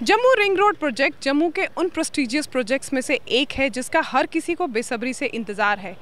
Jammu ring road project Jammu के उन prestigious projects में से एक है जिसका हर किसी को बेसब्री से इंतज़ार है।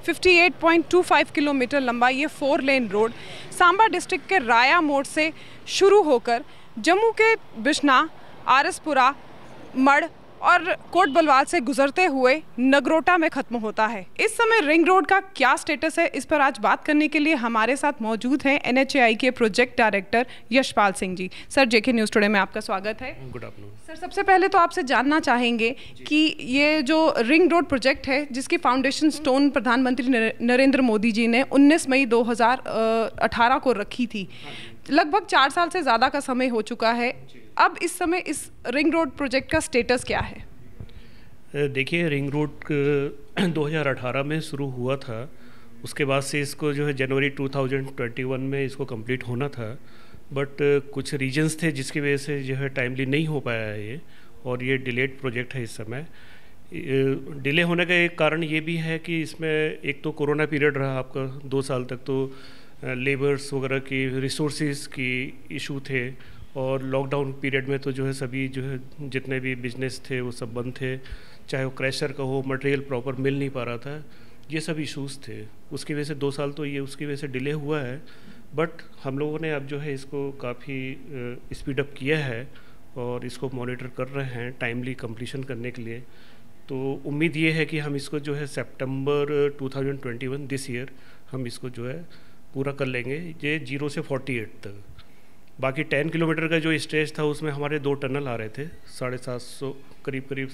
58.25 किलोमीटर लंबा ये 4 लेन रोड सांबा डिस्ट्रिक्ट के राया मोड़ से शुरू होकर जम्मू के बिश्ना, आरसपुरा, मड़ और कोट बलवाल से गुजरते हुए नगरोटा में ख़त्म होता है। इस समय रिंग रोड का क्या स्टेटस है, इस पर आज बात करने के लिए हमारे साथ मौजूद हैं NHAI के project director Yashpal Singh ji. Sir, JK news today में आपका स्वागत है। गुड आफ्टरनून सर, सबसे पहले तो आपसे जानना चाहेंगे कि ये जो रिंग रोड प्रोजेक्ट है जिसकी फाउंडेशन स्टोन प्रधानमंत्री नरेंद्र मोदी जी ने 19 मई 2018 को रखी थी, लगभग 4 साल से ज़्यादा का समय हो चुका है। अब इस समय इस रिंग रोड प्रोजेक्ट का स्टेटस क्या है? देखिए, रिंग रोड 2018 में शुरू हुआ था। उसके बाद से इसको जो है जनवरी 2021 में इसको कंप्लीट होना था, बट कुछ रीजंस थे जिसकी वजह से जो है टाइमली नहीं हो पाया है ये, और ये डिलेड प्रोजेक्ट है। इस समय डिले होने का एक कारण ये भी है कि इसमें एक तो कोरोना पीरियड रहा आपका 2 साल तक, तो लेबर्स वगैरह की, रिसोर्सेज की इशू थे, और लॉकडाउन पीरियड में तो जो है सभी जो है जितने भी बिजनेस थे वो सब बंद थे, चाहे वो क्रैशर का हो, मटेरियल प्रॉपर मिल नहीं पा रहा था, ये सब इश्यूज़ थे। उसकी वजह से 2 साल तो ये उसकी वजह से डिले हुआ है, बट हम लोगों ने अब जो है इसको काफ़ी स्पीड अप किया है और इसको मॉनिटर कर रहे हैं टाइमली कंप्लीशन करने के लिए। तो उम्मीद ये है कि हम इसको जो है सितंबर 2021 दिस ईयर हम इसको जो है पूरा कर लेंगे, ये 0 से 48 तक। बाकी 10 किलोमीटर का जो स्ट्रेच था उसमें हमारे 2 टनल आ रहे थे, 750 करीब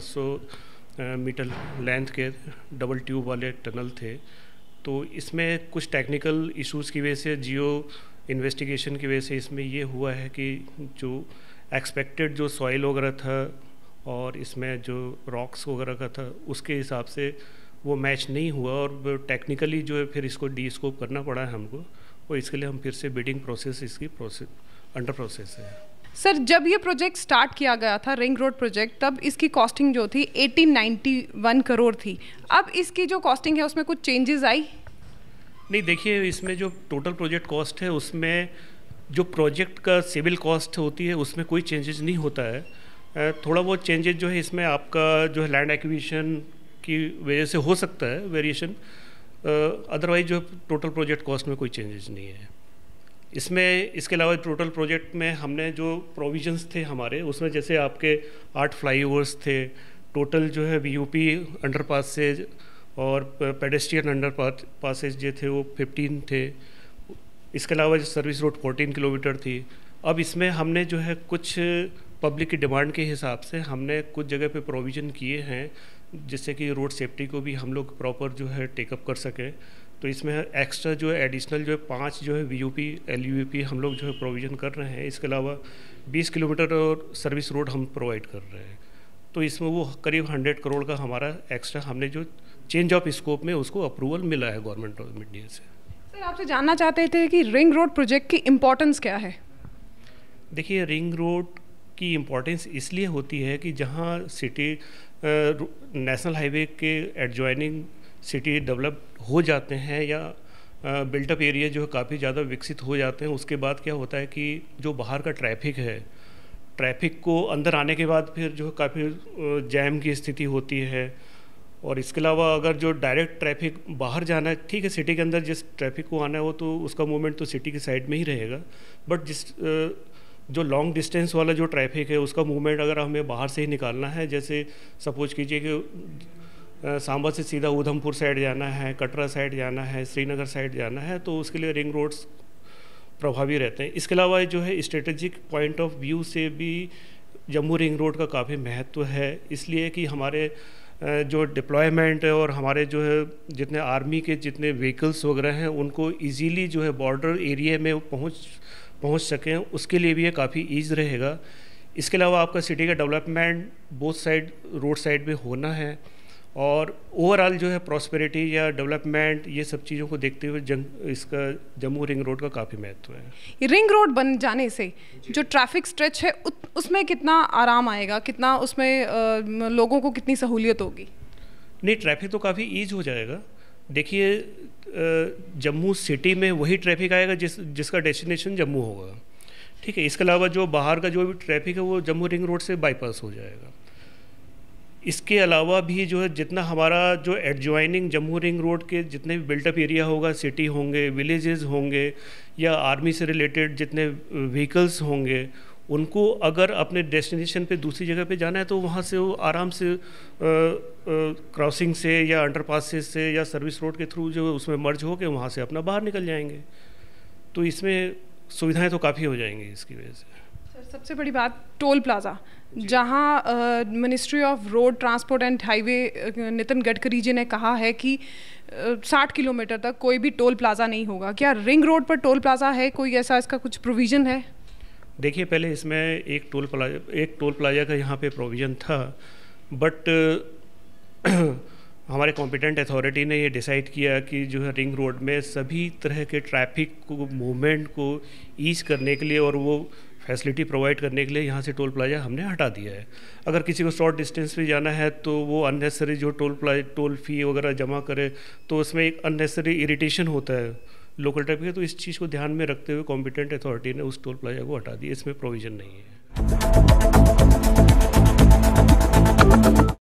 750 मीटर लेंथ के डबल ट्यूब वाले टनल थे। तो इसमें कुछ टेक्निकल इश्यूज़ की वजह से, जियो इन्वेस्टिगेशन की वजह से इसमें ये हुआ है कि जो एक्सपेक्टेड जो सॉइल वगैरह था और इसमें जो रॉक्स वगैरह का था उसके हिसाब से वो मैच नहीं हुआ, और टेक्निकली जो है फिर इसको डी-स्कोप करना पड़ा है हमको, और इसके लिए हम फिर से बिडिंग प्रोसेस इसकी अंडर प्रोसेस है। सर, जब ये प्रोजेक्ट स्टार्ट किया गया था रिंग रोड प्रोजेक्ट, तब इसकी कॉस्टिंग जो थी 1891 करोड़ थी। अब इसकी जो कॉस्टिंग है उसमें कुछ चेंजेस आई? नहीं, देखिए, इसमें जो टोटल प्रोजेक्ट कॉस्ट है उसमें जो प्रोजेक्ट का सिविल कॉस्ट होती है उसमें कोई चेंजेस नहीं होता है। थोड़ा बहुत चेंजेस जो है इसमें आपका जो है लैंड एक्विजिशन की वजह से हो सकता है वेरिएशन, अदरवाइज जो टोटल प्रोजेक्ट कॉस्ट में कोई चेंजेस नहीं है इसमें। इसके अलावा टोटल प्रोजेक्ट में हमने जो प्रोविजंस थे हमारे उसमें, जैसे आपके 8 फ्लाईओवर्स थे, टोटल जो है VUP अंडर पासेज और पेडेस्ट्रियन अंडर पासेज जो थे वो 15 थे। इसके अलावा जो सर्विस रोड 14 किलोमीटर थी। अब इसमें हमने जो है कुछ पब्लिक की डिमांड के हिसाब से हमने कुछ जगह पे प्रोविज़न किए हैं जिससे कि रोड सेफ्टी को भी हम लोग प्रॉपर जो है टेकअप कर सकें। तो इसमें एक्स्ट्रा जो है एडिशनल जो है 5 जो है VUP LUP हम लोग जो है प्रोविज़न कर रहे हैं। इसके अलावा 20 किलोमीटर और सर्विस रोड हम प्रोवाइड कर रहे हैं। तो इसमें वो करीब 100 करोड़ का हमारा एक्स्ट्रा हमने जो चेंज ऑफ स्कोप में उसको अप्रूवल मिला है गवर्नमेंट ऑफ इंडिया से। सर, आपसे जानना चाहते थे कि रिंग रोड प्रोजेक्ट की इम्पोर्टेंस क्या है? देखिए, रिंग रोड की इम्पोर्टेंस इसलिए होती है कि जहाँ सिटी नेशनल हाईवे के एडजॉइनिंग सिटी डेवलप हो जाते हैं या बिल्टअप एरिया जो है काफ़ी ज़्यादा विकसित हो जाते हैं, उसके बाद क्या होता है कि जो बाहर का ट्रैफिक है, ट्रैफिक को अंदर आने के बाद फिर जो काफ़ी जैम की स्थिति होती है। और इसके अलावा अगर जो डायरेक्ट ट्रैफिक बाहर जाना है, ठीक है, सिटी के अंदर जिस ट्रैफिक को आना है वो तो उसका मूवमेंट तो सिटी की साइड में ही रहेगा, बट जिस जो लॉन्ग डिस्टेंस वाला जो ट्रैफिक है उसका मूवमेंट अगर हमें बाहर से ही निकालना है, जैसे सपोज कीजिए कि सांबा से सीधा उधमपुर साइड जाना है, कटरा साइड जाना है, श्रीनगर साइड जाना है, तो उसके लिए रिंग रोड्स प्रभावी रहते हैं। इसके अलावा जो है स्ट्रेटेजिक पॉइंट ऑफ व्यू से भी जम्मू रिंग रोड का काफ़ी महत्व है, इसलिए कि हमारे जो डिप्लॉयमेंट है और हमारे जो है जितने आर्मी के जितने व्हीकल्स वगैरह हैं उनको इजीली जो है बॉर्डर एरिया में पहुंच सकें, उसके लिए भी ये काफ़ी ईज रहेगा। इसके अलावा आपका सिटी का development both side road side में होना है, और ओवरऑल जो है प्रॉस्पेरिटी या डेवलपमेंट ये सब चीज़ों को देखते हुए इसका जम्मू रिंग रोड का काफ़ी महत्व है। रिंग रोड बन जाने से जो ट्रैफिक स्ट्रेच है उसमें कितना आराम आएगा, कितना उसमें लोगों को कितनी सहूलियत होगी? नहीं, ट्रैफिक तो काफ़ी ईज हो जाएगा। देखिए, जम्मू सिटी में वही ट्रैफिक आएगा जिसका डेस्टिनेशन जम्मू होगा। ठीक है। इसके अलावा जो बाहर का जो भी ट्रैफिक है वो जम्मू रिंग रोड से बाईपास हो जाएगा। इसके अलावा भी जो है जितना हमारा जो एडजॉइनिंग जम्मू रिंग रोड के जितने भी बिल्टअप एरिया होगा, सिटी होंगे, विलेजेस होंगे या आर्मी से रिलेटेड जितने व्हीकल्स होंगे, उनको अगर अपने डेस्टिनेशन पे दूसरी जगह पे जाना है तो वहाँ से वो आराम से क्रॉसिंग से या अंडरपासेस से या सर्विस रोड के थ्रू जो उसमें मर्ज हो के वहाँ से अपना बाहर निकल जाएंगे। तो इसमें सुविधाएं तो काफ़ी हो जाएंगी इसकी वजह से। सर, सबसे बड़ी बात टोल प्लाज़ा, जहां ministry of road transport and highway Nitin Gadkari ji ने कहा है कि 60 किलोमीटर तक कोई भी टोल प्लाज़ा नहीं होगा। क्या रिंग रोड पर टोल प्लाज़ा है, कोई ऐसा इसका कुछ प्रोविज़न है? देखिए, पहले इसमें एक टोल प्लाजा का यहाँ पे प्रोविज़न था, बट हमारे कॉम्पिटेंट अथॉरिटी ने ये डिसाइड किया कि जो है रिंग रोड में सभी तरह के ट्रैफिक को मूवमेंट को ईज करने के लिए और वो फैसिलिटी प्रोवाइड करने के लिए यहाँ से टोल प्लाजा हमने हटा दिया है। अगर किसी को शॉर्ट डिस्टेंस पे जाना है तो वो अननेसेसरी जो टोल फी वगैरह जमा करे तो उसमें एक अननेसेसरी इरिटेशन होता है लोकल ट्रैफिक है। तो इस चीज़ को ध्यान में रखते हुए कॉम्पिटेंट अथॉरिटी ने उस टोल प्लाजा को हटा दिया। इसमें प्रोविज़न नहीं है।